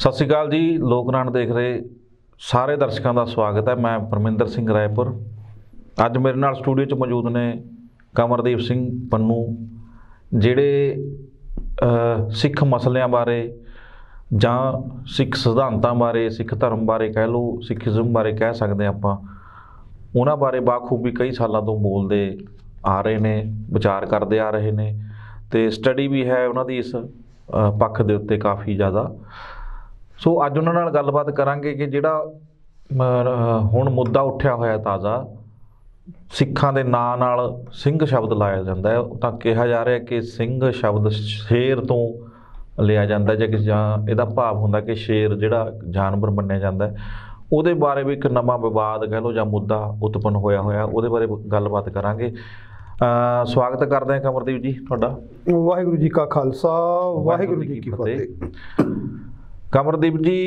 सत श्री अकाल जी। लोकनाट देख रहे सारे दर्शकों का स्वागत है। मैं परमिंदर सिंह रायपुर। अज मेरे नाल स्टूडियो च मौजूद ने कमरदीप सिंह पन्नू, जिहड़े सिख मसलियां बारे जां सिख सिद्धांतां बारे, सिख धर्म बारे कह लो, सिखिज़म बारे कह सकते आपां, उन्हां बारे बाखूबी कई सालों तो बोलते आ रहे ने, विचार करते आ रहे ने, ते स्टडी भी है उन्हां दी इस पक्ष दे उत्ते काफ़ी ज़्यादा। सो अज उन्हां नाल गलबात करांगे कि जिहड़ा हुण मुद्दा उठिया होया ताज़ा, सिखां दे नां नाल ਸਿੰਘ शब्द लाया जाता है, तां कहा जा रहा है कि ਸਿੰਘ शब्द शेर तो लिया जाता है, जां इहदा भाव हुंदा कि शेर जिहड़ा जानवर मन्निया जाता है। ਉਹਦੇ बारे भी एक नवां विवाद कह लो जां मुद्दा उत्पन्न होया होया, ਉਹਦੇ बारे गलबात करांगे। स्वागत करते हैं कमरदीप जी तुहाडा। वाहिगुरू जी का खालसा, वाहिगुरू जी की फतेह। कमरदीप जी,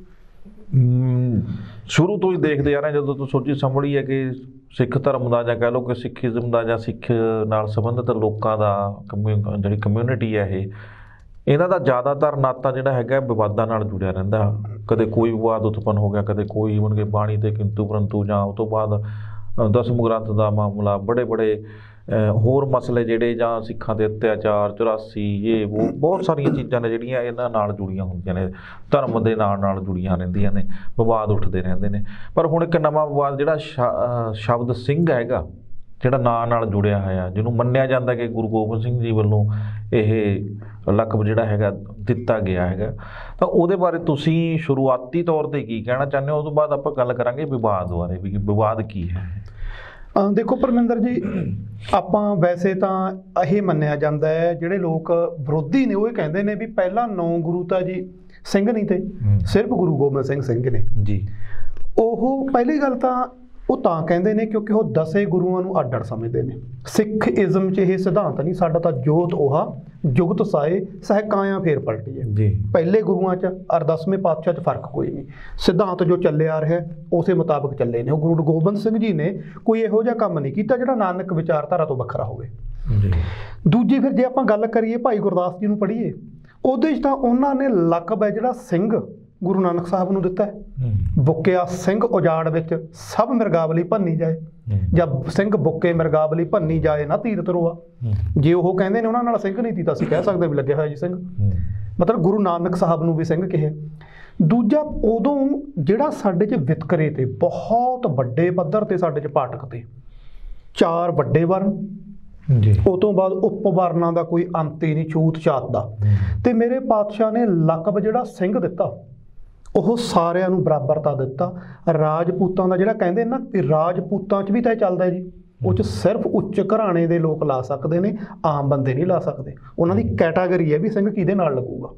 शुरू तो ही देखते आ रहे जो तो सोची संभली है कि सिख धर्म का जां कह लो कि सिखिज़म का जां सिख नाल संबंधित लोगों का जिहड़ी कम्यूनिटी है इन्हां दा ज़्यादातर नाता जिहड़ा हैगा विवादां नाल जुड़िया रहिंदा। कदे कोई विवाद उत्पन्न हो गया, कदे कोई बन के बाणी ते किंतु परंतु, जां उस तो बाद दसम ग्रंथ का मामला, बड़े बड़े होर मसले जिहड़े जां सिखां दे अत्याचार 84 ये वो बहुत सारिया चीज़ां ने जिहड़ियां इन्हां नाल जुड़ियां हुंदियां ने, धर्म दे नाल जुड़ियां रहिंदियां ने, विवाद उठदे रहिंदे ने। पर हुण एक नवां विवाद जिहड़ा शब्द ਸਿੰਘ हैगा जिहड़ा नाल जुड़िया होया, जिन्हों मन्निया जाता कि गुरु गोबिंद सिंह जी वालों यह लकब जिहड़ा हैगा दिता गया हैगा, तो उहदे बारे तुसीं शुरुआती तौर पर की कहना चाहते हो? उस तो बाद आपां गल करांगे विवाद बारे भी, विवाद की है। देखो परमिंदर जी, ਆਪਾਂ वैसे तो यही मन्निया जाता है, जिहड़े लोग विरोधी ने वो कहते हैं भी पहला 9 गुरु तो जी ਸਿੰਘ नहीं थे, सिर्फ गुरु गोबिंद सिंह ने जी। ਉਹ ਪਹਿਲੀ ਗੱਲ ਤਾਂ ਉਹ ਤਾਂ ਕਹਿੰਦੇ ਨੇ ਕਿਉਂਕਿ ਉਹ 10 ਗੁਰੂਆਂ ਨੂੰ ਅੱਡ-ਅੱਡ ਸਮਝਦੇ ਨੇ। ਸਿੱਖਇਜ਼ਮ 'ਚ ਇਹ ਸਿਧਾਂਤ ਨਹੀਂ, ਸਾਡਾ ਤਾਂ ਜੋਤ ओहा जुगत साए सह काया फेर पलटी है जी। पहले गुरुआं च और 10वें पातशाह च फर्क कोई नहीं, सिद्धांत जो चले आ रहा है उस मुताबिक चले ने। गुरु गोबिंद सिंह जी ने कोई इहो जिहा काम नहीं किया जिहड़ा नानक विचारधारा तो वखरा होवे। दूजी फिर जे आपां गल करिए भाई गुरदास जी नूं पढ़ीए, ਉਹਦੇ 'ਚ ਤਾਂ ਉਹਨਾਂ ਨੇ ਲਕਬ ਹੈ ਜਿਹੜਾ ਸਿੰਘ गुरु नानक साहब ਨੂੰ ਦਿੱਤਾ ਹੈ। ਬੁੱਕਿਆ ਸਿੰਘ ਉਜਾੜ ਵਿੱਚ ਸਭ ਮਿਰਗਾਵਲੀ ਭੰਨੀ ਜਾਏ, ਜਦ ਸਿੰਘ ਬੁੱਕੇ ਮਿਰਗਾਵਲੀ ਭੰਨੀ ਜਾਏ ਨਾ ਤੀਰਤ ਰੋਆ। ਜੇ ਉਹ ਕਹਿੰਦੇ ਨੇ ਉਹਨਾਂ ਨਾਲ ਸਿੰਘ ਨਹੀਂ ਸੀ ਤਾਂ ਅਸੀਂ ਕਹਿ ਸਕਦੇ ਵੀ ਲੱਗਿਆ ਹੋਇਆ ਜੀ ਸਿੰਘ, ਮਤਲਬ ਗੁਰੂ ਨਾਨਕ ਸਾਹਿਬ ਨੂੰ ਵੀ ਸਿੰਘ ਕਿਹਾ। ਦੂਜਾ ਉਦੋਂ ਜਿਹੜਾ ਸਾਡੇ 'ਚ ਵਿਤਕਰੇ ਤੇ ਬਹੁਤ ਵੱਡੇ ਪੱਧਰ ਤੇ ਸਾਡੇ 'ਚ ਪਾਠਕ ਤੇ 4 ਵੱਡੇ ਵਰਨ ਜੀ, ਉਸ ਤੋਂ ਬਾਅਦ ਉਪਵਰਨਾਂ ਦਾ ਕੋਈ ਅੰਤ ਹੀ ਨਹੀਂ, ਛੂਤ ਛਾਤ ਦਾ। ਤੇ ਮੇਰੇ ਪਾਤਸ਼ਾਹ ਨੇ ਲਕਬ ਜਿਹੜਾ ਸਿੰਘ ਦਿੱਤਾ ਉਹ ਸਾਰਿਆਂ ਨੂੰ ਬਰਾਬਰਤਾ ਦਿੱਤਾ। ਰਾਜਪੂਤਾਂ ਦਾ ਜਿਹੜਾ ਕਹਿੰਦੇ ਨਾ ਕਿ ਰਾਜਪੂਤਾਂ 'ਚ ਵੀ ਤਾਂ ਇਹ ਚੱਲਦਾ ਜੀ, ਉਹ 'ਚ ਸਿਰਫ ਉੱਚ ਘਰਾਣੇ ਦੇ ਲੋਕ ਲਾ ਸਕਦੇ ਨੇ, ਆਮ ਬੰਦੇ ਨਹੀਂ ਲਾ ਸਕਦੇ। ਉਹਨਾਂ ਦੀ ਕੈਟਾਗਰੀ ਹੈ ਵੀ ਸਿੰਘ ਕਿਹਦੇ ਨਾਲ ਲੱਗੂਗਾ।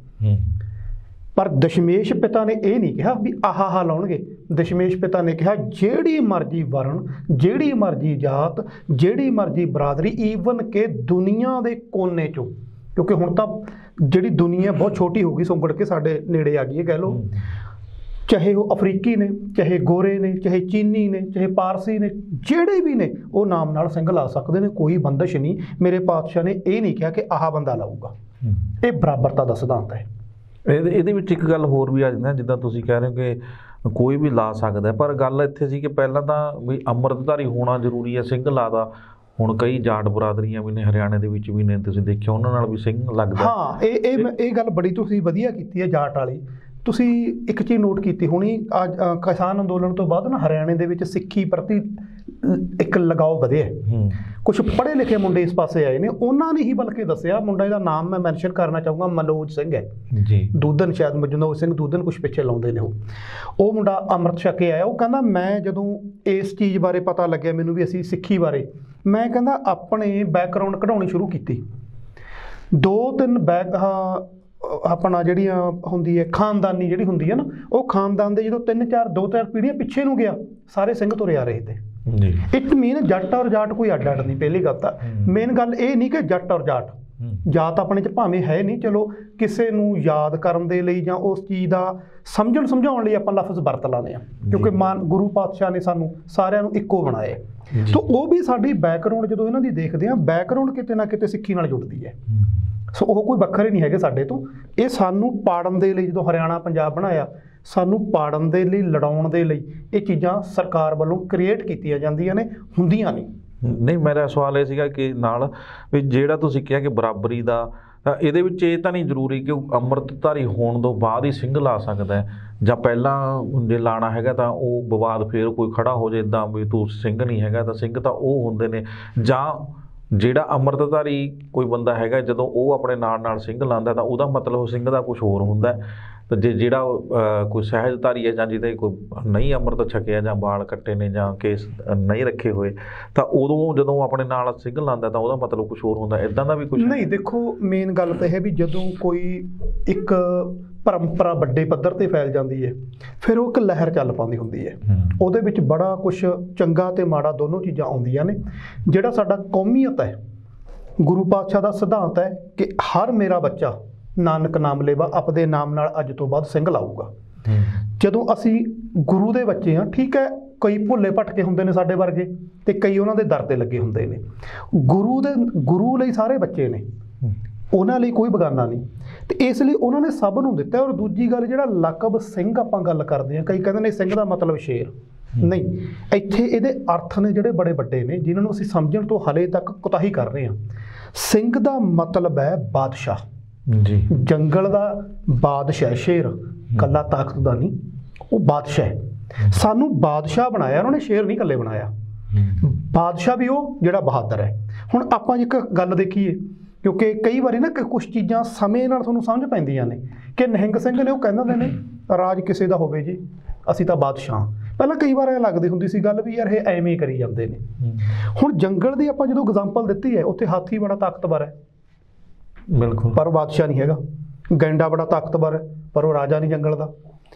ਪਰ ਦਸ਼ਮੇਸ਼ ਪਿਤਾ ਨੇ ਇਹ ਨਹੀਂ ਕਿਹਾ ਵੀ ਆਹਾ ਲਾਉਣਗੇ। ਦਸ਼ਮੇਸ਼ ਪਿਤਾ ਨੇ ਕਿਹਾ ਜਿਹੜੀ ਮਰਜ਼ੀ ਵਰਨ, ਜਿਹੜੀ ਮਰਜ਼ੀ ਜਾਤ, ਜਿਹੜੀ ਮਰਜ਼ੀ ਬਰਾਦਰੀ, ਈਵਨ ਕਿ ਦੁਨੀਆ ਦੇ ਕੋਨੇ 'ਚੋਂ, ਕਿਉਂਕਿ ਹੁਣ ਤਾਂ ਜਿਹੜੀ ਦੁਨੀਆ ਬਹੁਤ ਛੋਟੀ ਹੋ ਗਈ, ਸੁੰਗੜ ਕੇ ਸਾਡੇ ਨੇੜੇ ਆ ਗਈ ਹੈ ਕਹਿ ਲਓ। ਚਾਹੇ ਉਹ ਅਫਰੀਕੀ ਨੇ, ਚਾਹੇ ਗੋਰੇ ਨੇ, ਚਾਹੇ ਚੀਨੀ ਨੇ, ਚਾਹੇ ਪਾਰਸੀ ਨੇ, ਜਿਹੜੇ ਵੀ ਨੇ ਉਹ ਨਾਮ ਨਾਲ ਸਿੰਘ ਲਾ ਸਕਦੇ ਨੇ, ਕੋਈ ਬੰਦਸ਼ ਨਹੀਂ। ਮੇਰੇ ਪਾਤਸ਼ਾਹ ਨੇ ਇਹ ਨਹੀਂ ਕਿਹਾ ਕਿ ਆਹ ਬੰਦਾ ਲਾਊਗਾ। ਇਹ ਬਰਾਬਰਤਾ ਦਾ ਸਿਧਾਂਤ ਹੈ। ਇਹਦੇ ਵਿੱਚ ਇੱਕ ਗੱਲ ਹੋਰ ਵੀ ਆ ਜਾਂਦੀ, ਜਿੱਦਾਂ ਤੁਸੀਂ ਕਹਿ ਰਹੇ ਹੋ ਕਿ ਕੋਈ ਵੀ ਲਾ ਸਕਦਾ, ਪਰ ਗੱਲ ਇੱਥੇ ਸੀ ਕਿ ਪਹਿਲਾਂ ਤਾਂ ਵੀ ਅੰਮ੍ਰਿਤਧਾਰੀ ਹੋਣਾ ਜ਼ਰੂਰੀ ਹੈ, ਸਿੰਘ ਲਾਦਾ। ਹੁਣ ਕਈ ਜਾਟ ਬਰਾਦਰੀਆਂ ਵੀ ਨੇ, ਹਰਿਆਣੇ ਦੇ ਵਿੱਚ ਵੀ ਨੇ, ਤੁਸੀਂ ਦੇਖਿਆ ਉਹਨਾਂ ਨਾਲ ਵੀ ਸਿੰਘ ਲੱਗਦਾ। ਹਾਂ, ਇਹ ਗੱਲ ਬੜੀ ਤੁਸੀਂ ਵਧੀਆ ਕੀਤੀ ਹੈ ਜਾਟ ਵਾਲੀ। ਤੁਸੀਂ ਇੱਕ ਚੀਜ਼ ਨੋਟ ਕੀਤੀ ਹੋਣੀ, ਅੱਜ ਕਿਸਾਨ ਅੰਦੋਲਨ ਤੋਂ ਬਾਅਦ ਨਾ ਹਰਿਆਣੇ ਦੇ ਵਿੱਚ ਸਿੱਖੀ ਪ੍ਰਤੀ ਇੱਕ ਲਗਾਓ ਵਧਿਆ। ਕੁਝ ਪੜ੍ਹੇ ਲਿਖੇ ਮੁੰਡੇ ਇਸ ਪਾਸੇ ਆਏ ਨੇ, ਉਹਨਾਂ ਨੇ ਹੀ ਬਲਕਿ ਦੱਸਿਆ, ਮੁੰਡੇ ਦਾ ਨਾਮ ਮੈਂ ਮੈਂਸ਼ਨ ਕਰਨਾ ਚਾਹੂੰਗਾ, ਮਨੋਜ ਸਿੰਘ ਹੈ ਜੀ, ਦੂਧਨ, ਸ਼ਾਇਦ ਮਜਨੋਜ ਸਿੰਘ ਦੂਧਨ ਕੁਛ ਪਿੱਛੇ ਲਾਉਂਦੇ ਨੇ। ਉਹ ਮੁੰਡਾ ਅੰਮ੍ਰਿਤ ਛਕ ਕੇ ਆਇਆ। ਉਹ ਕਹਿੰਦਾ ਮੈਂ ਜਦੋਂ ਇਸ ਚੀਜ਼ ਬਾਰੇ ਪਤਾ ਲੱਗਿਆ ਮੈਨੂੰ ਵੀ ਅਸੀਂ ਸਿੱਖੀ ਬਾਰੇ, ਮੈਂ ਕਹਿੰਦਾ ਆਪਣੇ ਬੈਕਗਰਾਊਂਡ ਕਢਾਉਣੀ ਸ਼ੁਰੂ ਕੀਤੀ। 2-3 ਆਪਣਾ ਜਿਹੜੀਆਂ ਹੁੰਦੀ ਹੈ ਖਾਨਦਾਨੀ ਜਿਹੜੀ ਹੁੰਦੀ ਹੈ ਨਾ, ਉਹ ਖਾਨਦਾਨ ਦੇ ਜਦੋਂ 2-4 ਪੀੜ੍ਹੀਆਂ ਪਿੱਛੇ ਨੂੰ ਗਿਆ, ਸਾਰੇ ਸਿੰਘ ਤੁਰੇ ਆ ਰਹੇ ਤੇ। ਇਟ ਮੀਨ ਜੱਟ ਔਰ ਜਾਟ ਕੋਈ ਅੱਡ ਨਹੀਂ। ਪਹਿਲੀ ਗੱਲ ਤਾਂ ਮੇਨ ਗੱਲ ਇਹ ਨਹੀਂ ਕਿ ਜੱਟ ਔਰ ਜਾਟ, ਜਾਤ ਆਪਣੇ 'ਚ ਭਾਵੇਂ ਹੈ ਨਹੀਂ, ਚਲੋ ਕਿਸੇ ਨੂੰ ਯਾਦ ਕਰਨ ਦੇ ਲਈ ਜਾਂ ਉਸ ਚੀਜ਼ ਦਾ ਸਮਝਾਉਣ ਲਈ ਆਪਾਂ ਲਫ਼ਜ਼ ਵਰਤ ਲਾਉਂਦੇ ਹਾਂ, ਕਿਉਂਕਿ ਗੁਰੂ ਪਾਤਸ਼ਾਹ ਨੇ ਸਾਨੂੰ ਸਾਰਿਆਂ ਨੂੰ ਇੱਕੋ ਬਣਾਇਆ। ਤਾਂ ਉਹ ਵੀ ਸਾਡੀ ਬੈਕਗਰਾਊਂਡ ਜਦੋਂ ਇਹਨਾਂ ਦੀ ਦੇਖਦੇ ਹਾਂ, ਬੈਕਗਰਾਊਂਡ ਕਿਤੇ ਨਾ ਕਿਤੇ ਸਿੱਖੀ ਨਾਲ ਜੁੜਦੀ ਹੈ। ਸੋ ਉਹ ਕੋਈ ਵੱਖਰੇ ਨਹੀਂ ਹੈਗੇ ਸਾਡੇ ਤੋਂ। ਇਹ ਸਾਨੂੰ ਪਾੜਨ ਦੇ ਲਈ, ਜਦੋਂ ਹਰਿਆਣਾ ਪੰਜਾਬ ਬਣਾਇਆ, ਸਾਨੂੰ ਪਾੜਨ ਦੇ ਲਈ, ਲੜਾਉਣ ਦੇ ਲਈ ਇਹ ਚੀਜ਼ਾਂ ਸਰਕਾਰ ਵੱਲੋਂ ਕ੍ਰੀਏਟ ਕੀਤੀਆਂ ਜਾਂਦੀਆਂ ਨੇ, ਹੁੰਦੀਆਂ ਨਹੀਂ। ਨਹੀਂ, ਮੇਰਾ ਸਵਾਲ ਇਹ ਸੀਗਾ ਕਿ ਨਾਲ ਵੀ ਜਿਹੜਾ ਤੁਸੀਂ ਕਿਹਾ ਕਿ ਬਰਾਬਰੀ ਦਾ, ਤਾਂ ਇਹਦੇ ਵਿੱਚ ਇਹ ਤਾਂ ਨਹੀਂ ਜ਼ਰੂਰੀ ਕਿ ਉਹ ਅੰਮ੍ਰਿਤਧਾਰੀ ਹੋਣ ਤੋਂ ਬਾਅਦ ਹੀ ਸਿੰਘ ਲਾ ਸਕਦਾ ਹੈ, ਜਾਂ ਪਹਿਲਾਂ ਜੇ ਲਾਣਾ ਹੈਗਾ ਤਾਂ ਉਹ ਵਿਵਾਦ ਫੇਰ ਕੋਈ ਖੜਾ ਹੋ ਜਾਏ ਇੱਦਾਂ ਵੀ ਤੂੰ ਸਿੰਘ ਨਹੀਂ ਹੈਗਾ, ਤਾਂ ਸਿੰਘ ਤਾਂ ਉਹ ਹੁੰਦੇ ਨੇ, ਜਾਂ ਜਿਹੜਾ ਅੰਮ੍ਰਿਤਧਾਰੀ ਕੋਈ ਬੰਦਾ ਹੈਗਾ ਜਦੋਂ ਉਹ ਆਪਣੇ ਨਾਲ ਸਿੰਘ ਲਾਉਂਦਾ ਤਾਂ ਉਹਦਾ ਮਤਲਬ ਸਿੰਘ ਦਾ ਕੁਝ ਹੋਰ ਹੁੰਦਾ। ਤੇ ਜੇ ਜਿਹੜਾ ਕੋਈ ਸਹਿਜਧਾਰੀ ਹੈ ਜਾਂ ਜਿਹਦੇ ਕੋਈ ਨਹੀਂ ਅੰਮ੍ਰਿਤ ਛਕਿਆ ਜਾਂ ਵਾਲ ਕੱਟੇ ਨੇ ਜਾਂ ਕੇਸ ਨਹੀਂ ਰੱਖੇ ਹੋਏ, ਤਾਂ ਉਦੋਂ ਜਦੋਂ ਆਪਣੇ ਨਾਲ ਸਿੰਘ ਲਾਉਂਦਾ ਤਾਂ ਉਹਦਾ ਮਤਲਬ ਕੁਝ ਹੋਰ ਹੁੰਦਾ। ਇਦਾਂ ਦਾ ਵੀ ਕੁਝ ਨਹੀਂ। ਦੇਖੋ, ਮੇਨ ਗੱਲ ਤਾਂ ਇਹ ਵੀ ਜਦੋਂ ਕੋਈ ਇੱਕ ਪਰੰਪਰਾ ਵੱਡੇ ਪੱਧਰ ਤੇ ਫੈਲ ਜਾਂਦੀ ਹੈ, ਫਿਰ ਉਹ ਇੱਕ ਲਹਿਰ ਚੱਲ ਪਾਉਂਦੀ ਹੁੰਦੀ ਹੈ। ਉਹਦੇ ਵਿੱਚ ਬੜਾ ਕੁਛ ਚੰਗਾ ਤੇ ਮਾੜਾ ਦੋਨੋਂ ਚੀਜ਼ਾਂ ਆਉਂਦੀਆਂ ਨੇ। ਜਿਹੜਾ ਸਾਡਾ ਕੌਮੀਅਤ ਹੈ, ਗੁਰੂ ਪਾਤਸ਼ਾਹ ਦਾ ਸਿਧਾਂਤ ਹੈ ਕਿ ਹਰ ਮੇਰਾ ਬੱਚਾ ਨਾਨਕ ਨਾਮ ਲੇਵਾ, ਆਪਦੇ ਨਾਮ ਨਾਲ ਅੱਜ ਤੋਂ ਬਾਅਦ ਸਿੰਘ ਲਾਊਗਾ। ਜਦੋਂ ਅਸੀਂ ਗੁਰੂ ਦੇ ਬੱਚੇ ਹਾਂ, ਠੀਕ ਹੈ, ਕਈ ਭੁੱਲੇ ਭਟਕੇ ਹੁੰਦੇ ਨੇ ਸਾਡੇ ਵਰਗੇ, ਤੇ ਕਈ ਉਹਨਾਂ ਦੇ ਦਰ ਤੇ ਲੱਗੇ ਹੁੰਦੇ ਨੇ। ਗੁਰੂ ਲਈ ਸਾਰੇ ਬੱਚੇ ਨੇ, ਉਹਨਾਂ ਲਈ ਕੋਈ ਬਗਾਨਾ ਨਹੀਂ, ਤੇ ਇਸ ਲਈ ਉਹਨਾਂ ਨੇ ਸਭ ਨੂੰ ਦਿੱਤਾ। ਔਰ ਦੂਜੀ ਗੱਲ, ਜਿਹੜਾ ਲਕਬ ਸਿੰਘ ਆਪਾਂ ਗੱਲ ਕਰਦੇ ਹਾਂ, ਕਈ ਕਹਿੰਦੇ ਨੇ ਸਿੰਘ ਦਾ ਮਤਲਬ ਸ਼ੇਰ। ਨਹੀਂ, ਇੱਥੇ ਇਹਦੇ ਅਰਥ ਨੇ ਜਿਹੜੇ ਬੜੇ ਵੱਡੇ ਨੇ, ਜਿਨ੍ਹਾਂ ਨੂੰ ਅਸੀਂ ਸਮਝਣ ਤੋਂ ਹਲੇ ਤੱਕ ਕੁਤਾਹੀ ਕਰ ਰਹੇ ਹਾਂ। ਸਿੰਘ ਦਾ ਮਤਲਬ ਹੈ ਬਾਦਸ਼ਾਹ ਜੀ, ਜੰਗਲ ਦਾ ਬਾਦਸ਼ਾਹ, ਸ਼ੇਰ ਕੱਲਾ ਤਾਕਤ ਦਾ ਨਹੀਂ, ਉਹ ਬਾਦਸ਼ਾਹ ਹੈ। ਸਾਨੂੰ ਬਾਦਸ਼ਾਹ ਬਣਾਇਆ ਉਹਨਾਂ ਨੇ, ਸ਼ੇਰ ਨਹੀਂ ਇਕੱਲੇ ਬਣਾਇਆ। ਬਾਦਸ਼ਾਹ ਵੀ ਉਹ ਜਿਹੜਾ ਬਹਾਦਰ ਹੈ। ਹੁਣ ਆਪਾਂ ਇੱਕ ਗੱਲ ਦੇਖੀਏ, ਕਿਉਂਕਿ ਕਈ ਵਾਰੀ ਨਾ ਕੁਛ ਚੀਜ਼ਾਂ ਸਮੇਂ ਨਾਲ ਤੁਹਾਨੂੰ ਸਮਝ ਪੈਂਦੀਆਂ ਨੇ, ਕਿ ਨਿਹੰਗ ਸਿੰਘ ਨੇ ਉਹ ਕਹਿੰਦੇ ਨੇ ਰਾਜ ਕਿਸੇ ਦਾ ਹੋਵੇ ਜੀ, ਅਸੀਂ ਤਾਂ ਬਾਦਸ਼ਾਹ। ਪਹਿਲਾਂ ਕਈ ਵਾਰ ਇਹ ਲੱਗਦੀ ਹੁੰਦੀ ਸੀ ਗੱਲ ਵੀ ਯਾਰ ਇਹ ਐਵੇਂ ਕਰੀ ਜਾਂਦੇ ਨੇ। ਹੁਣ ਜੰਗਲ ਦੀ ਆਪਾਂ ਜਦੋਂ ਐਗਜ਼ਾਮਪਲ ਦਿੱਤੀ ਹੈ, ਉੱਥੇ ਹਾਥੀ ਬੜਾ ਤਾਕਤਵਰ ਹੈ, ਬਿਲਕੁਲ, ਪਰ ਉਹ ਬਾਦਸ਼ਾਹ ਨਹੀਂ ਹੈਗਾ। ਗੈਂਡਾ ਬੜਾ ਤਾਕਤਵਰ ਹੈ, ਪਰ ਉਹ ਰਾਜਾ ਨਹੀਂ ਜੰਗਲ ਦਾ।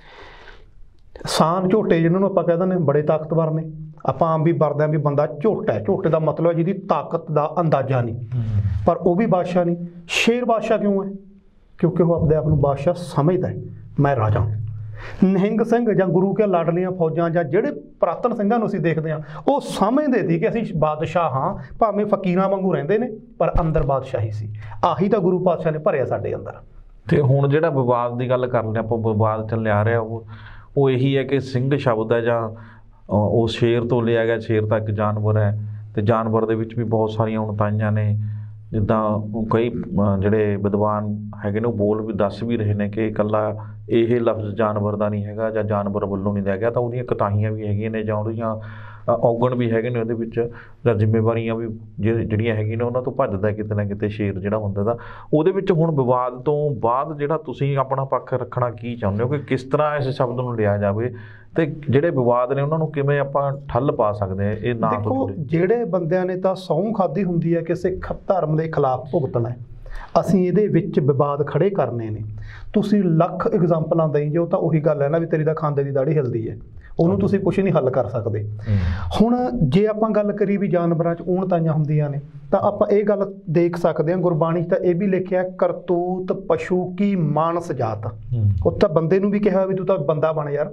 ਸਾਨ, ਝੋਟੇ ਜਿਹਨਾਂ ਨੂੰ ਆਪਾਂ ਕਹਿ ਦਿੰਦੇ ਬੜੇ ਤਾਕਤਵਰ ਨੇ। ਆਪਾਂ ਆਮ ਵੀ ਵਰਤਦੇ ਹਾਂ ਵੀ ਬੰਦਾ ਝੋਟਾ ਹੈ, ਝੋਟੇ ਦਾ ਮਤਲਬ ਹੈ ਜਿਹਦੀ ਤਾਕਤ ਦਾ ਅੰਦਾਜ਼ਾ ਨਹੀਂ, ਪਰ ਉਹ ਵੀ ਬਾਦਸ਼ਾਹ ਨਹੀਂ। ਸ਼ੇਰ ਬਾਦਸ਼ਾਹ ਕਿਉਂ ਹੈ? ਕਿਉਂਕਿ ਉਹ ਆਪਣੇ ਆਪ ਨੂੰ ਬਾਦਸ਼ਾਹ ਸਮਝਦਾ ਹੈ, ਮੈਂ ਰਾਜਾ। ਨਿਹੰਗ ਸਿੰਘ ਜਾਂ ਗੁਰੂ ਕੇ ਲਾਡਲੀਆਂ ਫੌਜਾਂ ਜਾਂ ਜਿਹੜੇ ਪੁਰਾਤਨ ਸਿੰਘਾਂ ਨੂੰ ਅਸੀਂ ਦੇਖਦੇ ਹਾਂ, ਉਹ ਸਮਝਦੇ ਸੀ ਕਿ ਅਸੀਂ ਬਾਦਸ਼ਾਹ ਹਾਂ, ਭਾਵੇਂ ਫਕੀਰਾਂ ਵਾਂਗੂ ਰਹਿੰਦੇ ਨੇ, ਪਰ ਅੰਦਰ ਬਾਦਸ਼ਾਹੀ ਸੀ। ਆਹੀ ਤਾਂ ਗੁਰੂ ਪਾਤਸ਼ਾਹ ਨੇ ਭਰਿਆ ਸਾਡੇ ਅੰਦਰ। ਤੇ ਹੁਣ ਜਿਹੜਾ ਵਿਵਾਦ ਦੀ ਗੱਲ ਕਰ ਰਹੇ ਆਪਾਂ, ਵਿਵਾਦ ਚੱਲਿਆ ਰਿਹਾ, ਉਹ ਇਹੀ ਹੈ ਕਿ ਸਿੰਘ ਸ਼ਬਦ ਹੈ ਜਾਂ ਉਹ ਸ਼ੇਰ ਤੋਂ ਲਿਆ ਗਿਆ। ਸ਼ੇਰ ਤਾਂ ਇੱਕ ਜਾਨਵਰ ਹੈ, ਤੇ ਜਾਨਵਰ ਦੇ ਵਿੱਚ ਵੀ ਬਹੁਤ ਸਾਰੀਆਂ ਉਣਤਾਈਆਂ ਨੇ। ਜਿੱਦਾਂ ਕਈ ਜਿਹੜੇ ਵਿਦਵਾਨ ਹੈਗੇ ਨੇ ਉਹ ਬੋਲ ਵੀ ਦੱਸ ਵੀ ਰਹੇ ਨੇ ਕਿ ਇਕੱਲਾ ਇਹ ਲਫ਼ਜ਼ ਜਾਨਵਰ ਦਾ ਨਹੀਂ ਹੈਗਾ ਜਾਂ ਜਾਨਵਰ ਵੱਲੋਂ ਨਹੀਂ ਲਿਆ ਗਿਆ, ਤਾਂ ਉਹਦੀਆਂ ਕਤਾਹੀਆਂ ਵੀ ਹੈਗੀਆਂ ਨੇ ਜਾਂ ਉਹਦੀਆਂ ਔਗਣ ਵੀ ਹੈਗੇ ਨੇ ਉਹਦੇ ਵਿੱਚ, ਜਾਂ ਜ਼ਿੰਮੇਵਾਰੀਆਂ ਵੀ ਜਿਹੜੀਆਂ ਹੈਗੀਆਂ ਨੇ ਉਹਨਾਂ ਤੋਂ ਭੱਜਦਾ ਕਿਤੇ ਨਾ ਕਿਤੇ ਸ਼ੇਰ ਜਿਹੜਾ ਹੁੰਦਾ ਦਾ। ਉਹਦੇ ਵਿੱਚ ਹੁਣ ਵਿਵਾਦ ਤੋਂ ਬਾਅਦ ਜਿਹੜਾ ਤੁਸੀਂ ਆਪਣਾ ਪੱਖ ਰੱਖਣਾ ਕੀ ਚਾਹੁੰਦੇ ਹੋ ਕਿ ਕਿਸ ਤਰ੍ਹਾਂ ਇਸ ਸ਼ਬਦ ਨੂੰ ਲਿਆ ਜਾਵੇ, ਤੇ ਜਿਹੜੇ ਵਿਵਾਦ ਨੇ ਉਹਨਾਂ ਨੂੰ ਕਿਵੇਂ ਆਪਾਂ ਠੱਲ ਪਾ ਸਕਦੇ ਹਾਂ? ਇਹ ਨਾ ਦੇਖੋ, ਜਿਹੜੇ ਬੰਦਿਆਂ ਨੇ ਤਾਂ ਸਹੁੰ ਖਾਧੀ ਹੁੰਦੀ ਹੈ ਕਿ ਸਿੱਖ ਧਰਮ ਦੇ ਖਿਲਾਫ ਭੁਗਤਣਾ ਹੈ, ਅਸੀਂ ਇਹਦੇ ਵਿੱਚ ਵਿਵਾਦ ਖੜੇ ਕਰਨੇ ਨੇ। ਤੁਸੀਂ ਲੱਖ ਐਗਜ਼ਾਮਪਲਾਂ ਦੇਈ ਜਾਓ ਤਾਂ ਉਹੀ ਗੱਲ ਹੈ ਨਾ ਵੀ ਤੇਰੀ ਤਾਂ ਖਾਂਦੇ ਦੀ ਦਾੜੀ ਹਿਲਦੀ ਹੈ, ਉਹਨੂੰ ਤੁਸੀਂ ਕੁਛ ਨਹੀਂ ਹੱਲ ਕਰ ਸਕਦੇ। ਹੁਣ ਜੇ ਆਪਾਂ ਗੱਲ ਕਰੀ ਵੀ ਜਾਨਵਰਾਂ 'ਚ ਊਣਤਾਈਆਂ ਹੁੰਦੀਆਂ ਨੇ, ਤਾਂ ਆਪਾਂ ਇਹ ਗੱਲ ਦੇਖ ਸਕਦੇ ਹਾਂ, ਗੁਰਬਾਣੀ 'ਚ ਤਾਂ ਇਹ ਵੀ ਲਿਖਿਆ ਕਰਤੂਤ ਪਸ਼ੂ ਕੀ ਮਾਨਸ ਜਾਤ। ਉਹ ਤਾਂ ਬੰਦੇ ਨੂੰ ਵੀ ਕਿਹਾ ਵੀ ਤੂੰ ਤਾਂ ਬੰਦਾ ਬਣ ਯਾਰ,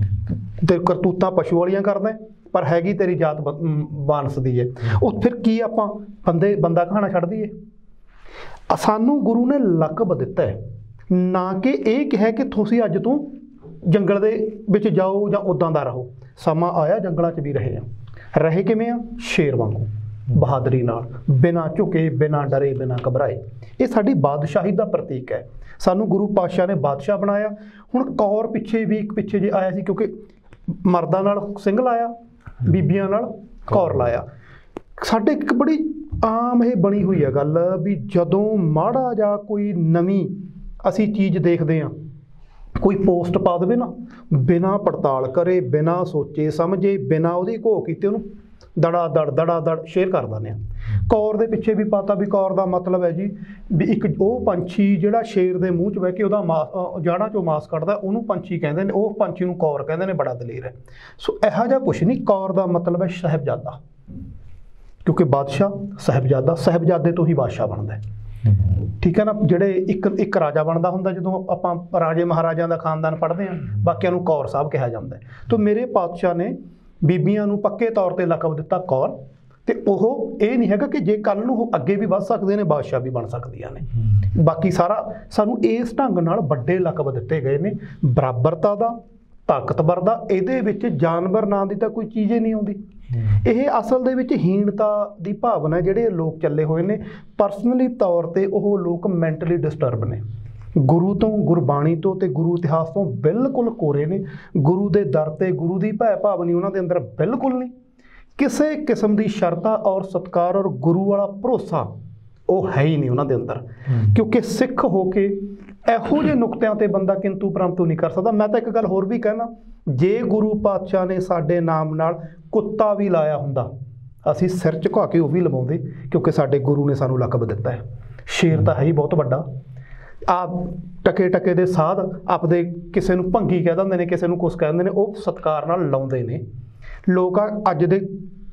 ਤੇ ਕਰਤੂਤਾਂ ਪਸ਼ੂ ਵਾਲੀਆਂ ਕਰਦਾ, ਪਰ ਹੈਗੀ ਤੇਰੀ ਜਾਤ ਮਾਨਸ ਦੀ ਹੈ। ਉਹ ਫਿਰ ਕੀ ਆਪਾਂ ਬੰਦਾ ਕਹਾਣਾ ਛੱਡ ਦਈਏ? ਸਾਨੂੰ ਗੁਰੂ ਨੇ ਲਕਬ ਦਿੱਤਾ ਹੈ, ਨਾ ਕਿ ਇਹ ਕਿਹਾ ਕਿ ਤੁਸੀਂ ਅੱਜ ਤੋਂ ਜੰਗਲ ਦੇ ਵਿੱਚ ਜਾਓ ਜਾਂ ਉੱਦਾਂ ਦਾ ਰਹੋ। ਸਮਾਂ ਆਇਆ ਜੰਗਲਾਂ 'ਚ ਵੀ ਰਹੇ ਆ। ਰਹੇ ਕਿਵੇਂ ਆ? ਸ਼ੇਰ ਵਾਂਗੂ, ਬਹਾਦਰੀ ਨਾਲ, ਬਿਨਾਂ ਝੁਕੇ, ਬਿਨਾਂ ਡਰੇ, ਬਿਨਾਂ ਘਬਰਾਏ। ਇਹ ਸਾਡੀ ਬਾਦਸ਼ਾਹੀ ਦਾ ਪ੍ਰਤੀਕ ਹੈ। ਸਾਨੂੰ ਗੁਰੂ ਪਾਤਸ਼ਾਹ ਨੇ ਬਾਦਸ਼ਾਹ ਬਣਾਇਆ। ਹੁਣ ਕੌਰ ਪਿੱਛੇ ਜੇ ਆਇਆ ਸੀ, ਕਿਉਂਕਿ ਮਰਦਾਂ ਨਾਲ ਸਿੰਘ ਲਾਇਆ, ਬੀਬੀਆਂ ਨਾਲ ਕੌਰ ਲਾਇਆ। ਸਾਡੇ ਇੱਕ ਬੜੀ ਆਮ ਇਹ ਬਣੀ ਹੋਈ ਹੈ ਗੱਲ ਵੀ ਜਦੋਂ ਮਾੜਾ ਜਾਂ ਕੋਈ ਨਵੀਂ ਅਸੀਂ ਚੀਜ਼ ਦੇਖਦੇ ਹਾਂ, ਕੋਈ ਪੋਸਟ ਪਾ ਦੇਵੇ ਨਾ, ਬਿਨਾਂ ਪੜਤਾਲ ਕਰੇ, ਬਿਨਾਂ ਸੋਚੇ ਸਮਝੇ, ਬਿਨਾਂ ਉਹਦੀ ਘੋਖ ਕੀਤੇ ਉਹਨੂੰ ਦੜਾ ਦੜ ਸ਼ੇਅਰ ਕਰ ਦਿੰਦੇ ਹਾਂ। ਕੌਰ ਦੇ ਪਿੱਛੇ ਵੀ ਪਤਾ ਵੀ ਕੌਰ ਦਾ ਮਤਲਬ ਹੈ ਜੀ ਵੀ ਇੱਕ ਉਹ ਪੰਛੀ ਜਿਹੜਾ ਸ਼ੇਰ ਦੇ ਮੂੰਹ 'ਚ ਬਹਿ ਕੇ ਉਹਦਾ ਜਾੜਾਂ 'ਚੋਂ ਮਾਸ ਕੱਢਦਾ, ਉਹਨੂੰ ਪੰਛੀ ਕਹਿੰਦੇ ਨੇ, ਉਹ ਪੰਛੀ ਨੂੰ ਕੌਰ ਕਹਿੰਦੇ ਨੇ, ਬੜਾ ਦਲੇਰ ਹੈ। ਸੋ ਇਹੋ ਜਿਹਾ ਕੁਛ ਨਹੀਂ। ਕੌਰ ਦਾ ਮਤਲਬ ਹੈ ਸਾਹਿਬਜ਼ਾਦਾ, ਕਿਉਂਕਿ ਬਾਦਸ਼ਾਹ ਸਾਹਿਬਜ਼ਾਦੇ ਤੋਂ ਹੀ ਬਾਦਸ਼ਾਹ ਬਣਦਾ ਹੈ। ਠੀਕ ਹੈ ਨਾ? ਜਿਹੜੇ ਇੱਕ ਰਾਜਾ ਬਣਦਾ ਹੁੰਦਾ, ਜਦੋਂ ਆਪਾਂ ਰਾਜੇ ਮਹਾਰਾਜਿਆਂ ਦਾ ਖਾਨਦਾਨ ਪੜ੍ਹਦੇ ਹਾਂ, ਬਾਕੀਆਂ ਨੂੰ ਕੌਰ ਸਾਹਿਬ ਕਿਹਾ ਜਾਂਦਾ ਹੈ। ਤਾਂ ਮੇਰੇ ਪਾਤਸ਼ਾਹ ਨੇ ਬੀਬੀਆਂ ਨੂੰ ਪੱਕੇ ਤੌਰ 'ਤੇ ਲਕਬ ਦਿੱਤਾ ਕੌਰ, ਤੇ ਉਹ ਇਹ ਨਹੀਂ ਹੈਗਾ ਕਿ ਜੇ ਕੱਲ ਨੂੰ ਉਹ ਅੱਗੇ ਵੀ ਵੱਧ ਸਕਦੇ ਨੇ, ਬਾਦਸ਼ਾਹ ਵੀ ਬਣ ਸਕਦੀਆਂ ਨੇ। ਬਾਕੀ ਸਾਰਾ ਸਾਨੂੰ ਇਸ ਢੰਗ ਨਾਲ ਵੱਡੇ ਲਕਬ ਦਿੱਤੇ ਗਏ ਨੇ, ਬਰਾਬਰਤਾ ਦਾ, ਤਾਕਤਵਰ ਦਾ। ਇਹਦੇ ਵਿੱਚ ਜਾਨਵਰ ਨਾਂ ਦੀ ਤਾਂ ਕੋਈ ਚੀਜ਼ ਹੀ ਨਹੀਂ ਆਉਂਦੀ। ਇਹ ਅਸਲ ਦੇ ਵਿੱਚ ਹੀਣਤਾ ਦੀ ਭਾਵਨਾ ਜਿਹੜੇ ਲੋਕ ਚੱਲੇ ਹੋਏ ਨੇ, ਪਰਸਨਲੀ ਤੌਰ ਤੇ ਉਹ ਲੋਕ ਮੈਂਟਲੀ ਡਿਸਟਰਬ ਨੇ, ਗੁਰੂ ਤੋਂ, ਗੁਰਬਾਣੀ ਤੋਂ ਤੇ ਗੁਰੂ ਇਤਿਹਾਸ ਤੋਂ ਬਿਲਕੁਲ ਕੋਰੇ ਨੇ। ਗੁਰੂ ਦੇ ਦਰ ਤੇ ਗੁਰੂ ਦੀ ਭੈ ਭਾਵਨੀ ਉਹਨਾਂ ਦੇ ਅੰਦਰ ਬਿਲਕੁਲ ਨਹੀਂ। ਕਿਸੇ ਕਿਸਮ ਦੀ ਸ਼ਰਧਾ ਔਰ ਸਤਿਕਾਰ ਔਰ ਗੁਰੂ ਵਾਲਾ ਭਰੋਸਾ ਉਹ ਹੈ ਹੀ ਨਹੀਂ ਉਹਨਾਂ ਦੇ ਅੰਦਰ। ਕਿਉਂਕਿ ਸਿੱਖ ਹੋ ਕੇ ਇਹੋ ਜਿਹੇ ਨੁਕਤਿਆਂ ਤੇ ਬੰਦਾ ਕਿੰਤੂ ਪਰੰਤੂ ਨਹੀਂ ਕਰ ਸਕਦਾ। ਮੈਂ ਤਾਂ ਇੱਕ ਗੱਲ ਹੋਰ ਵੀ ਕਹਿਣਾ, ਜੇ ਗੁਰੂ ਪਾਤਸ਼ਾਹ ਨੇ ਸਾਡੇ ਨਾਮ ਨਾਲ ਕੁੱਤਾ ਵੀ ਲਾਇਆ ਹੁੰਦਾ, ਅਸੀਂ ਸਿਰ ਝੁਕਾ ਕੇ ਉਹ ਵੀ ਲਵਾਉਂਦੇ, ਕਿਉਂਕਿ ਸਾਡੇ ਗੁਰੂ ਨੇ ਸਾਨੂੰ ਲਕਬ ਦਿੱਤਾ ਹੈ। ਸ਼ੇਰ ਤਾਂ ਹੈ ਹੀ ਬਹੁਤ ਵੱਡਾ। ਆਪ ਟਕੇ ਟਕੇ ਦੇ ਸਾਧ ਆਪਦੇ ਕਿਸੇ ਨੂੰ ਭੰਗੀ ਕਹਿ ਦਿੰਦੇ ਨੇ, ਕਿਸੇ ਨੂੰ ਕੁਛ ਕਹਿੰਦੇ ਨੇ, ਉਹ ਸਤਿਕਾਰ ਨਾਲ ਲਾਉਂਦੇ ਨੇ। ਲੋਕ ਅੱਜ ਦੇ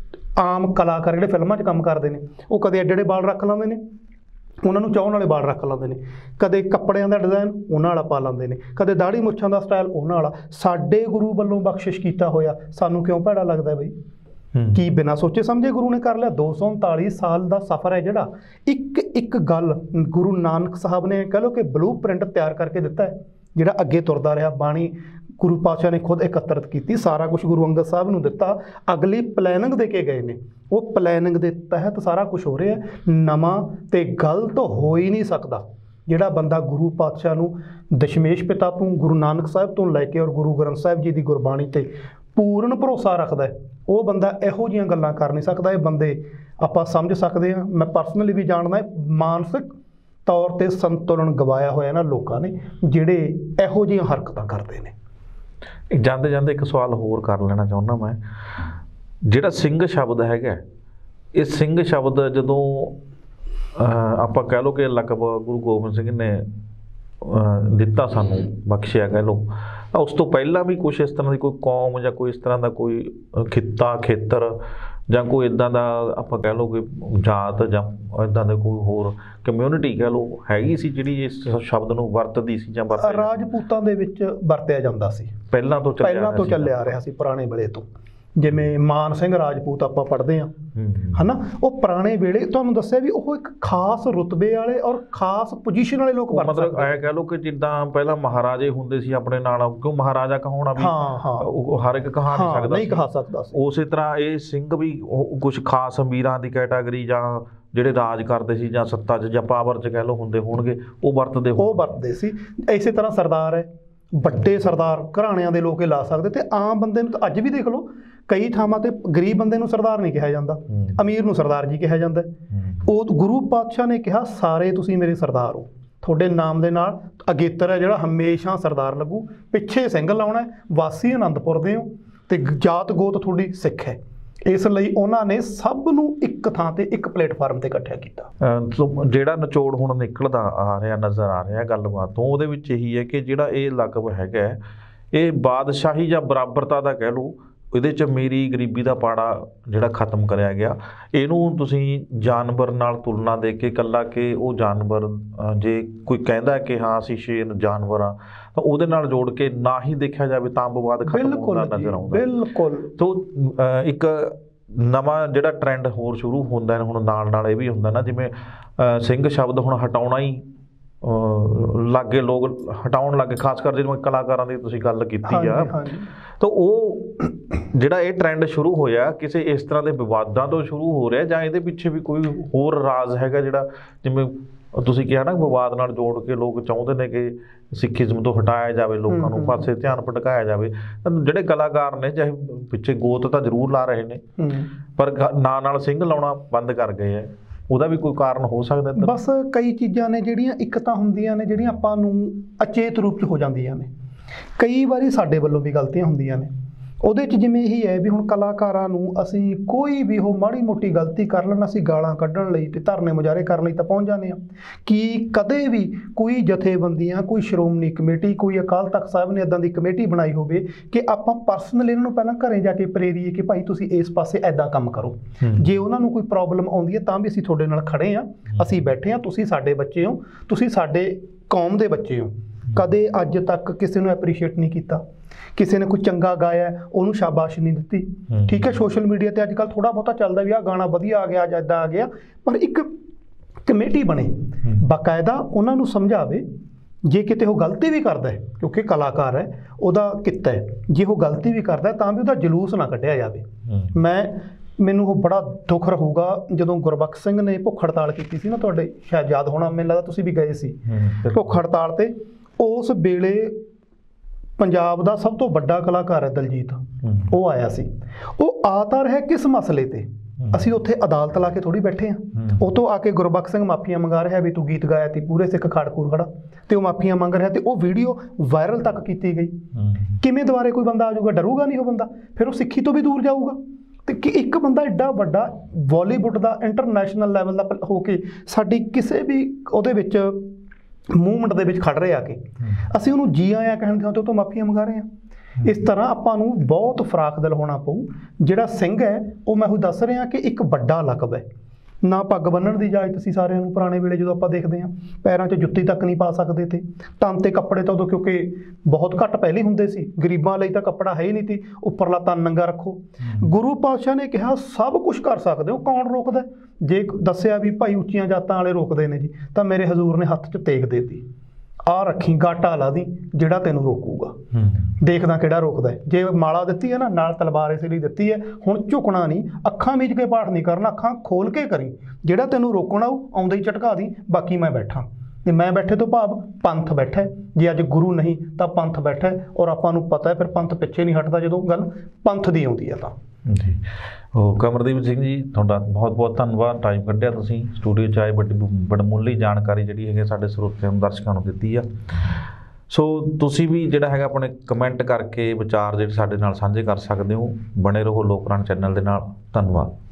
ਆਮ ਕਲਾਕਾਰ ਜਿਹੜੇ ਫਿਲਮਾਂ 'ਚ ਕੰਮ ਕਰਦੇ ਨੇ, ਉਹ ਕਦੇ ਐਡੇ ਐਡੇ ਬਾਲ ਰੱਖ ਲੈਂਦੇ ਨੇ, ਉਹਨਾਂ ਨੂੰ ਚਾਹੁਣ ਵਾਲੇ ਬਾਲ ਰੱਖ ਲੈਂਦੇ ਨੇ, ਕਦੇ ਕੱਪੜਿਆਂ ਦਾ ਡਿਜ਼ਾਈਨ ਉਹਨਾਂ ਵਾਲਾ ਪਾ ਲੈਂਦੇ ਨੇ, ਕਦੇ ਦਾੜੀ ਮੁੱਛਾਂ ਦਾ ਸਟਾਈਲ ਉਹਨਾਂ ਵਾਲਾ। ਸਾਡੇ ਗੁਰੂ ਵੱਲੋਂ ਬਖਸ਼ਿਸ਼ ਕੀਤਾ ਹੋਇਆ ਸਾਨੂੰ ਕਿਉਂ ਭੈੜਾ ਲੱਗਦਾ ਬਈ? ਕੀ ਬਿਨਾਂ ਸੋਚੇ ਸਮਝੇ ਗੁਰੂ ਨੇ ਕਰ ਲਿਆ? 239 ਸਾਲ ਦਾ ਸਫ਼ਰ ਹੈ ਜਿਹੜਾ, ਇੱਕ ਇੱਕ ਗੱਲ ਗੁਰੂ ਨਾਨਕ ਸਾਹਿਬ ਨੇ ਕਹਿ ਲਓ ਕਿ ਬਲੂ ਪ੍ਰਿੰਟ ਤਿਆਰ ਕਰਕੇ ਦਿੱਤਾ ਹੈ, ਜਿਹੜਾ ਅੱਗੇ ਤੁਰਦਾ ਰਿਹਾ। ਬਾਣੀ ਗੁਰੂ ਪਾਤਸ਼ਾਹ ਨੇ ਖੁਦ ਇਕੱਤਰਿਤ ਕੀਤੀ, ਸਾਰਾ ਕੁਝ ਗੁਰੂ ਅੰਗਦ ਸਾਹਿਬ ਨੂੰ ਦਿੱਤਾ, ਅਗਲੀ ਪਲੈਨਿੰਗ ਦੇ ਕੇ ਗਏ ਨੇ। ਉਹ ਪਲੈਨਿੰਗ ਦੇ ਤਹਿਤ ਸਾਰਾ ਕੁਝ ਹੋ ਰਿਹਾ। ਨਵਾਂ ਤੇ ਗਲਤ ਹੋ ਹੀ ਨਹੀਂ ਸਕਦਾ। ਜਿਹੜਾ ਬੰਦਾ ਗੁਰੂ ਪਾਤਸ਼ਾਹ ਨੂੰ ਦਸ਼ਮੇਸ਼ ਪਿਤਾ ਤੋਂ, ਗੁਰੂ ਨਾਨਕ ਸਾਹਿਬ ਤੋਂ ਲੈ ਕੇ ਔਰ ਗੁਰੂ ਗ੍ਰੰਥ ਸਾਹਿਬ ਜੀ ਦੀ ਗੁਰਬਾਣੀ ਤੇ ਪੂਰਨ ਭਰੋਸਾ ਰੱਖਦਾ ਹੈ, ਉਹ ਬੰਦਾ ਇਹੋ ਜਿਹੀਆਂ ਗੱਲਾਂ ਕਰ ਨਹੀਂ ਸਕਦਾ। ਇਹ ਬੰਦੇ ਆਪਾਂ ਸਮਝ ਸਕਦੇ ਹਾਂ। ਮੈਂ ਪਰਸਨਲੀ ਵੀ ਜਾਣਦਾ, ਮਾਨਸਿਕ ਤੌਰ ਤੇ ਸੰਤੁਲਨ ਗਵਾਇਆ ਹੋਇਆ ਨਾ ਲੋਕਾਂ ਨੇ, ਜਿਹੜੇ ਇਹੋ ਜਿਹੀਆਂ ਹਰਕਤਾਂ ਕਰਦੇ ਨੇ। ਜਾਂਦੇ ਜਾਂਦੇ ਇੱਕ ਸਵਾਲ ਹੋਰ ਕਰ ਲੈਣਾ ਚਾਹੁੰਦਾ ਮੈਂ, ਜਿਹੜਾ ਸਿੰਘ ਸ਼ਬਦ ਹੈਗਾ, ਇਹ ਸਿੰਘ ਸ਼ਬਦ ਜਦੋਂ ਆਪਾਂ ਕਹਿ ਲਓ ਕਿ ਲਕਬ ਗੁਰੂ ਗੋਬਿੰਦ ਸਿੰਘ ਨੇ ਦਿੱਤਾ, ਸਾਨੂੰ ਬਖਸ਼ਿਆ ਕਹਿ ਲਓ, ਤਾਂ ਉਸ ਤੋਂ ਪਹਿਲਾਂ ਵੀ ਕੁਛ ਇਸ ਤਰ੍ਹਾਂ ਦੀ ਕੋਈ ਕੌਮ ਜਾਂ ਕੋਈ ਇਸ ਤਰ੍ਹਾਂ ਦਾ ਕੋਈ ਖਿੱਤਾ, ਖੇਤਰ ਜਾਂ ਕੋਈ ਇੱਦਾਂ ਦਾ ਆਪਾਂ ਕਹਿ ਲਓ ਕਿ ਜਾਤ ਜਾਂ ਇੱਦਾਂ ਦੇ ਕੋਈ ਹੋਰ ਕਮਿਊਨਿਟੀ ਕਹਿ ਲਓ ਹੈਗੀ ਸੀ ਜਿਹੜੀ ਇਸ ਸ਼ਬਦ ਨੂੰ ਵਰਤਦੀ ਸੀ ਜਾਂ ਰਾਜਪੂਤਾਂ ਦੇ ਵਿੱਚ ਵਰਤਿਆ ਜਾਂਦਾ ਸੀ, ਪਹਿਲਾਂ ਤੋਂ ਚੱਲਿਆ ਆ ਰਿਹਾ ਸੀ ਪੁਰਾਣੇ ਵੇਲੇ ਤੋਂ। ਜਿਵੇਂ ਮਾਨ ਸਿੰਘ ਰਾਜਪੂਤ ਆਪਾਂ ਪੜ੍ਹਦੇ ਹਾਂ, ਹੈ ਨਾ, ਉਹ ਪੁਰਾਣੇ ਵੇਲੇ ਤੁਹਾਨੂੰ ਦੱਸਿਆ ਵੀ ਉਹ ਇੱਕ ਖਾਸ ਰੁਤਬੇ ਵਾਲੇ ਔਰ ਖਾਸ ਪੋਜੀਸ਼ਨ ਵਾਲੇ ਲੋਕ ਵਰਤਦੇ। ਮਤਲਬ ਐ ਕਹਿ ਲਓ ਕਿ ਜਿੱਦਾਂ ਪਹਿਲਾਂ ਮਹਾਰਾਜੇ ਹੁੰਦੇ ਸੀ ਆਪਣੇ ਨਾਲ, ਕਿਉਂ ਮਹਾਰਾਜਾ ਕਹਾਉਣਾ ਵੀ ਹਰ ਇੱਕ ਕਹਾ ਨਹੀਂ ਸਕਦਾ, ਨਹੀਂ ਕਹਾ ਸਕਦਾ ਸੀ। ਉਸੇ ਤਰ੍ਹਾਂ ਇਹ ਸਿੰਘ ਵੀ ਕੁਝ ਖਾਸ ਅਮੀਰਾਂ ਦੀ ਕੈਟਾਗਰੀ ਜਾਂ ਜਿਹੜੇ ਰਾਜ ਕਰਦੇ ਸੀ ਜਾਂ ਸੱਤਾ 'ਚ ਜਾਂ ਪਾਵਰ 'ਚ ਕਹਿ ਲਓ ਹੁੰਦੇ ਹੋਣਗੇ, ਉਹ ਵਰਤਦੇ ਸੀ। ਇਸੇ ਤਰ੍ਹਾਂ ਸਰਦਾਰ ਹੈ, ਵੱਡੇ ਸਰਦਾਰ ਘਰਾਣਿਆਂ ਦੇ ਲੋਕ ਇਹ ਲਾ ਸਕਦੇ। ਤੇ ਆਮ ਬੰਦੇ ਨੂੰ ਤਾਂ ਅੱਜ ਵੀ ਦੇਖ ਲਓ, ਕਈ ਥਾਵਾਂ ਤੇ ਗਰੀਬ ਬੰਦੇ ਨੂੰ ਸਰਦਾਰ ਨਹੀਂ ਕਿਹਾ ਜਾਂਦਾ, ਅਮੀਰ ਨੂੰ ਸਰਦਾਰ ਜੀ ਕਿਹਾ ਜਾਂਦਾ। ਉਹ ਗੁਰੂ ਪਾਤਸ਼ਾਹ ਨੇ ਕਿਹਾ ਸਾਰੇ ਤੁਸੀਂ ਮੇਰੇ ਸਰਦਾਰ ਹੋ, ਤੁਹਾਡੇ ਨਾਮ ਦੇ ਨਾਲ ਅਗੇਤਰ ਹੈ ਜਿਹੜਾ ਹਮੇਸ਼ਾ ਸਰਦਾਰ ਲੱਗੂ, ਪਿੱਛੇ ਸਿੰਘ ਲਾਉਣਾ, ਵਾਸੀ ਆਨੰਦਪੁਰ ਦੇ ਹੋ ਤੇ ਜਾਤ ਗੋਤ ਤੁਹਾਡੀ ਸਿੱਖ ਹੈ। ਇਸ ਲਈ ਉਹਨਾਂ ਨੇ ਸਭ ਨੂੰ ਇੱਕ ਥਾਂ ਤੇ ਇੱਕ ਪਲੇਟਫਾਰਮ ਤੇ ਇਕੱਠਿਆ ਕੀਤਾ। ਜਿਹੜਾ ਨਿਚੋੜ ਹੁਣ ਨਿਕਲਦਾ ਆ ਰਿਹਾ, ਨਜ਼ਰ ਆ ਰਿਹਾ ਗੱਲਬਾਤ ਤੋਂ, ਉਹਦੇ ਵਿੱਚ ਇਹੀ ਹੈ ਕਿ ਜਿਹੜਾ ਇਹ ਲਕਬ ਹੈਗਾ, ਇਹ ਬਾਦਸ਼ਾਹੀ ਜਾਂ ਬਰਾਬਰਤਾ ਦਾ ਕਹਿ ਲਓ, ਇਹਦੇ 'ਚ ਮੇਰੀ ਗਰੀਬੀ ਦਾ ਪਾੜਾ ਜਿਹੜਾ ਖਤਮ ਕਰਿਆ ਗਿਆ। ਇਹਨੂੰ ਤੁਸੀਂ ਜਾਨਵਰ ਨਾਲ ਤੁਲਨਾ ਦੇ ਕੇ ਇਕੱਲਾ ਕਿ ਉਹ ਜਾਨਵਰ, ਜੇ ਕੋਈ ਕਹਿੰਦਾ ਕਿ ਹਾਂ ਅਸੀਂ ਸ਼ੇਰ ਜਾਨਵਰ ਆ, ਤਾਂ ਉਹਦੇ ਨਾਲ ਜੋੜ ਕੇ ਨਾ ਹੀ ਦੇਖਿਆ ਜਾਵੇ ਤਾਂ ਵਿਵਾਦ ਖਤਮ ਹੁੰਦਾ ਨਜ਼ਰ ਆਉਂਦਾ। ਬਿਲਕੁਲ। ਤੋਂ ਇੱਕ ਨਵਾਂ ਜਿਹੜਾ ਟ੍ਰੈਂਡ ਹੋਰ ਸ਼ੁਰੂ ਹੁੰਦਾ ਹੁਣ ਨਾਲ ਨਾਲ ਇਹ ਵੀ ਹੁੰਦਾ ਨਾ, ਜਿਵੇਂ ਸਿੰਘ ਸ਼ਬਦ ਹੁਣ ਹਟਾਉਣਾ ਹੀ ਲਾਗੇ, ਲੋਕ ਹਟਾਉਣ ਲੱਗੇ, ਖਾਸ ਕਰ ਜਿਵੇਂ ਕਲਾਕਾਰਾਂ ਦੀ ਤੁਸੀਂ ਗੱਲ ਕੀਤੀ ਆ, ਤਾਂ ਉਹ ਜਿਹੜਾ ਇਹ ਟ੍ਰੈਂਡ ਸ਼ੁਰੂ ਹੋਇਆ ਕਿਸੇ ਇਸ ਤਰ੍ਹਾਂ ਦੇ ਵਿਵਾਦਾਂ ਤੋਂ ਸ਼ੁਰੂ ਹੋ ਰਿਹਾ, ਜਾਂ ਇਹਦੇ ਪਿੱਛੇ ਵੀ ਕੋਈ ਹੋਰ ਰਾਜ਼ ਹੈਗਾ ਜਿਹੜਾ, ਜਿਵੇਂ ਤੁਸੀਂ ਕਿਹਾ ਨਾ, ਵਿਵਾਦ ਨਾਲ ਜੋੜ ਕੇ ਲੋਕ ਚਾਹੁੰਦੇ ਨੇ ਕਿ ਸਿੱਖੀਜ਼ਮ ਤੋਂ ਹਟਾਇਆ ਜਾਵੇ, ਲੋਕਾਂ ਨੂੰ ਪਾਸੇ ਧਿਆਨ ਭਟਕਾਇਆ ਜਾਵੇ। ਜਿਹੜੇ ਕਲਾਕਾਰ ਨੇ, ਚਾਹੇ ਪਿੱਛੇ ਗੋਤ ਤਾਂ ਜ਼ਰੂਰ ਲਾ ਰਹੇ ਨੇ, ਪਰ ਨਾਲ ਸਿੰਘ ਲਾਉਣਾ ਬੰਦ ਕਰ ਗਏ ਹੈ, ਉਹਦਾ ਵੀ ਕੋਈ ਕਾਰਨ ਹੋ ਸਕਦਾ? ਬਸ ਕਈ ਚੀਜ਼ਾਂ ਨੇ ਜਿਹੜੀਆਂ ਇੱਕ ਤਾਂ ਹੁੰਦੀਆਂ ਨੇ ਜਿਹੜੀਆਂ ਆਪਾਂ ਨੂੰ ਅਚੇਤ ਰੂਪ 'ਚ ਹੋ ਜਾਂਦੀਆਂ ਨੇ, ਕਈ ਵਾਰੀ ਸਾਡੇ ਵੱਲੋਂ ਵੀ ਗਲਤੀਆਂ ਹੁੰਦੀਆਂ ਨੇ। ਉਹਦੇ 'ਚ ਜਿਵੇਂ ਇਹੀ ਹੈ ਵੀ ਹੁਣ ਕਲਾਕਾਰਾਂ ਨੂੰ ਅਸੀਂ ਕੋਈ ਵੀ ਉਹ ਮਾੜੀ ਮੋਟੀ ਗਲਤੀ ਕਰ ਲੈਣ, ਅਸੀਂ ਗਾਲਾਂ ਕੱਢਣ ਲਈ ਤੇ ਧਰਨੇ ਮੁਜ਼ਾਹਰੇ ਕਰਨ ਲਈ ਤਾਂ ਪਹੁੰਚ ਜਾਂਦੇ ਹਾਂ। ਕਿ ਕਦੇ ਵੀ ਕੋਈ ਜਥੇਬੰਦੀਆਂ, ਕੋਈ ਸ਼੍ਰੋਮਣੀ ਕਮੇਟੀ, ਕੋਈ ਅਕਾਲ ਤਖਤ ਸਾਹਿਬ ਨੇ ਇੱਦਾਂ ਦੀ ਕਮੇਟੀ ਬਣਾਈ ਹੋਵੇ ਕਿ ਆਪਾਂ ਪਰਸਨਲੀ ਇਹਨਾਂ ਨੂੰ ਪਹਿਲਾਂ ਘਰੇ ਜਾ ਕੇ ਪ੍ਰੇਰੀਏ ਕਿ ਭਾਈ ਤੁਸੀਂ ਇਸ ਪਾਸੇ ਇੱਦਾਂ ਕੰਮ ਕਰੋ। ਜੇ ਉਹਨਾਂ ਨੂੰ ਕੋਈ ਪ੍ਰੋਬਲਮ ਆਉਂਦੀ ਹੈ ਤਾਂ ਵੀ ਅਸੀਂ ਤੁਹਾਡੇ ਨਾਲ ਖੜੇ ਹਾਂ, ਅਸੀਂ ਬੈਠੇ ਹਾਂ, ਤੁਸੀਂ ਸਾਡੇ ਬੱਚੇ ਹੋ, ਤੁਸੀਂ ਸਾਡੇ ਕੌਮ ਦੇ ਬੱਚੇ ਹੋ, ਕਦੇ ਅੱਜ ਤੱਕ ਕਿਸੇ ਨੂੰ ਐਪਰੀਸ਼ੀਏਟ ਨਹੀਂ ਕੀਤਾ, ਕਿਸੇ ਨੇ ਕੋਈ ਚੰਗਾ ਗਾਇਆ ਉਹਨੂੰ ਸ਼ਾਬਾਸ਼ ਨਹੀਂ ਦਿੱਤੀ। ਠੀਕ ਹੈ, ਸੋਸ਼ਲ ਮੀਡੀਆ ਤੇ ਅੱਜ ਕੱਲ੍ਹ ਥੋੜ੍ਹਾ ਬਹੁਤਾ ਚੱਲਦਾ ਵੀ ਆਹ ਗਾਣਾ ਵਧੀਆ ਆ ਗਿਆ, ਅੱਜ ਇੱਦਾਂ ਆ ਗਿਆ, ਪਰ ਇੱਕ ਕਮੇਟੀ ਬਣੇ ਬਾਕਾਇਦਾ ਉਹਨਾਂ ਨੂੰ ਸਮਝਾਵੇ। ਜੇ ਕਿਤੇ ਉਹ ਗਲਤੀ ਵੀ ਕਰਦਾ ਹੈ, ਕਿਉਂਕਿ ਕਲਾਕਾਰ ਹੈ, ਉਹਦਾ ਕਿੱਤਾ ਹੈ, ਜੇ ਉਹ ਗਲਤੀ ਵੀ ਕਰਦਾ ਤਾਂ ਵੀ ਉਹਦਾ ਜਲੂਸ ਨਾ ਕੱਢਿਆ ਜਾਵੇ। ਮੈਨੂੰ ਉਹ ਬੜਾ ਦੁੱਖ ਰਹੂਗਾ ਜਦੋਂ ਗੁਰਬਖਸ਼ ਸਿੰਘ ਨੇ ਭੁੱਖ ਹੜਤਾਲ ਕੀਤੀ ਸੀ ਨਾ, ਤੁਹਾਡੇ ਸ਼ਾਇਦ ਯਾਦ ਹੋਣਾ, ਮੈਨੂੰ ਲੱਗਦਾ ਤੁਸੀਂ ਵੀ ਗਏ ਸੀ ਭੁੱਖ ਹੜਤਾਲ ਤੇ। ਉਸ ਵੇਲੇ ਪੰਜਾਬ ਦਾ ਸਭ ਤੋਂ ਵੱਡਾ ਕਲਾਕਾਰ ਹੈ ਦਲਜੀਤ, ਉਹ ਆਇਆ ਸੀ। ਉਹ ਆ ਤਾਂ ਰਿਹਾ ਕਿਸ ਮਸਲੇ ਤੇ, ਅਸੀਂ ਉੱਥੇ ਅਦਾਲਤ ਲਾ ਕੇ ਥੋੜੀ ਬੈਠੇ ਹਾਂ। ਉਹ ਤੋਂ ਆ ਕੇ ਗੁਰਬਖਸ਼ ਸਿੰਘ ਮਾਫੀਆਂ ਮੰਗਾ ਰਿਹਾ ਵੀ ਤੂੰ ਗੀਤ ਗਾਇਆ ਤੀ, ਪੂਰੇ ਸਿੱਖ ਖਾੜਕੂਰ ਖੜਾ, ਤੇ ਉਹ ਮਾਫੀਆਂ ਮੰਗ ਰਿਹਾ, ਤੇ ਉਹ ਵੀਡੀਓ ਵਾਇਰਲ ਤੱਕ ਕੀਤੀ ਗਈ। ਕਿਵੇਂ ਦੁਬਾਰੇ ਕੋਈ ਬੰਦਾ ਆ ਜਾਊਗਾ? ਡਰੂਗਾ ਨਹੀਂ ਉਹ ਬੰਦਾ, ਫਿਰ ਉਹ ਸਿੱਖੀ ਤੋਂ ਵੀ ਦੂਰ ਜਾਊਗਾ। ਤੇ ਕਿ ਇੱਕ ਬੰਦਾ ਐਡਾ ਵੱਡਾ ਬਾਲੀਵੁੱਡ ਦਾ ਇੰਟਰਨੈਸ਼ਨਲ ਲੈਵਲ ਦਾ ਹੋ ਕੇ ਸਾਡੀ ਕਿਸੇ ਵੀ ਉਹਦੇ ਵਿੱਚ ਮੂਵਮੈਂਟ ਦੇ ਵਿੱਚ ਖੜ ਰਹੇ ਆ ਕੇ, ਅਸੀਂ ਉਹਨੂੰ ਜੀ ਆਇਆਂ ਕਹਿਣ ਦੇ ਤੋਂ ਮਾਫੀਆਂ ਮੰਗਾ ਰਹੇ ਹਾਂ। ਇਸ ਤਰ੍ਹਾਂ ਆਪਾਂ ਨੂੰ ਬਹੁਤ ਫਰਾਖ ਦਿਲ ਹੋਣਾ ਪਊ। ਜਿਹੜਾ ਸਿੰਘ ਹੈ ਉਹ ਮੈਂ ਉਹ ਦੱਸ ਰਿਹਾ ਕਿ ਇੱਕ ਵੱਡਾ ਲਕਬ ਹੈ। ਨਾ ਪੱਗ ਬੰਨਣ ਦੀ ਇਜਾਜ਼ਤ ਸੀ ਸਾਰਿਆਂ ਨੂੰ ਪੁਰਾਣੇ ਵੇਲੇ, ਜਦੋਂ ਆਪਾਂ ਦੇਖਦੇ ਹਾਂ ਪੈਰਾਂ 'ਚ ਜੁੱਤੀ ਤੱਕ ਨਹੀਂ ਪਾ ਸਕਦੇ ਤੇ ਤਨ 'ਤੇ ਕੱਪੜੇ ਤਾਂ ਉਦੋਂ ਕਿਉਂਕਿ ਬਹੁਤ ਘੱਟ ਪਹਿਲੇ ਹੁੰਦੇ ਸੀ, ਗਰੀਬਾਂ ਲਈ ਤਾਂ ਕੱਪੜਾ ਹੈ ਹੀ ਨਹੀਂ ਸੀ, ਉੱਪਰਲਾ ਤਨ ਨੰਗਾ ਰੱਖੋ। ਗੁਰੂ ਪਾਤਸ਼ਾਹ ਨੇ ਕਿਹਾ ਸਭ ਕੁਝ ਕਰ ਸਕਦੇ ਹੋ, ਕੌਣ ਰੋਕਦਾ? ਜੇ ਦੱਸਿਆ ਵੀ ਭਾਈ ਉੱਚੀਆਂ ਜਾਤਾਂ ਵਾਲੇ ਰੋਕਦੇ ਨੇ ਜੀ, ਤਾਂ ਮੇਰੇ ਹਜ਼ੂਰ ਨੇ ਹੱਥ 'ਚ ਤੇਗ ਦੇਤੀ, ਆਹ ਰੱਖੀ ਗਾਟਾ ਲਾ ਦੀ ਜਿਹੜਾ ਤੈਨੂੰ ਰੋਕੂਗਾ, ਦੇਖਦਾ ਕਿਹੜਾ ਰੋਕਦਾ ਹੈ। ਜੇ ਮਾਲਾ ਦਿੱਤੀ ਹੈ ਨਾ, ਨਾਲ ਤਲਵਾਰ ਇਸ ਲਈ ਦਿੱਤੀ ਹੈ, ਹੁਣ ਝੁਕਣਾ ਨਹੀਂ, ਅੱਖਾਂ ਮੀਚ ਕੇ ਪਾਠ ਨਹੀਂ ਕਰਨਾ, ਅੱਖਾਂ ਖੋਲ ਕੇ ਕਰੀ, ਜਿਹੜਾ ਤੈਨੂੰ ਰੋਕਣਾ ਉਹ ਆਉਂਦਾ ਹੀ ਝਟਕਾ ਦੀ, ਬਾਕੀ ਮੈਂ ਬੈਠਾ। ਤੇ ਮੈਂ ਬੈਠੇ ਤੋਂ ਭਾਵ ਪੰਥ ਬੈਠਾ ਹੈ, ਜੇ ਅੱਜ ਗੁਰੂ ਨਹੀਂ ਤਾਂ ਪੰਥ ਬੈਠਾ ਹੈ। ਔਰ ਆਪਾਂ ਨੂੰ ਪਤਾ ਹੈ ਫਿਰ ਪੰਥ ਪਿੱਛੇ ਨਹੀਂ ਹਟਦਾ ਜਦੋਂ ਗੱਲ ਪੰਥ ਦੀ ਆਉਂਦੀ ਹੈ ਤਾਂ। ਜੀ ਉਹ ਕਮਰਦੀਪ ਸਿੰਘ ਜੀ, ਤੁਹਾਡਾ ਬਹੁਤ ਬਹੁਤ ਧੰਨਵਾਦ, ਟਾਈਮ ਕੱਢਿਆ ਤੁਸੀਂ ਸਟੂਡੀਓ 'ਚ ਆਏ, ਬੜਮੁੱਲੀ ਜਾਣਕਾਰੀ ਜਿਹੜੀ ਹੈਗੀ ਸਾਡੇ ਸਰੋਤਿਆਂ ਨੂੰ, ਦਰਸ਼ਕਾਂ ਨੂੰ ਦਿੱਤੀ ਆ। ਸੋ ਤੁਸੀਂ ਵੀ ਜਿਹੜਾ ਹੈਗਾ ਆਪਣੇ ਕਮੈਂਟ ਕਰਕੇ ਵਿਚਾਰ ਜਿਹੜੇ ਸਾਡੇ ਨਾਲ ਸਾਂਝੇ ਕਰ ਸਕਦੇ ਹੋ। ਬਣੇ ਰਹੋ ਲੋਕ ਰਾਣ ਚੈਨਲ ਦੇ ਨਾਲ। ਧੰਨਵਾਦ।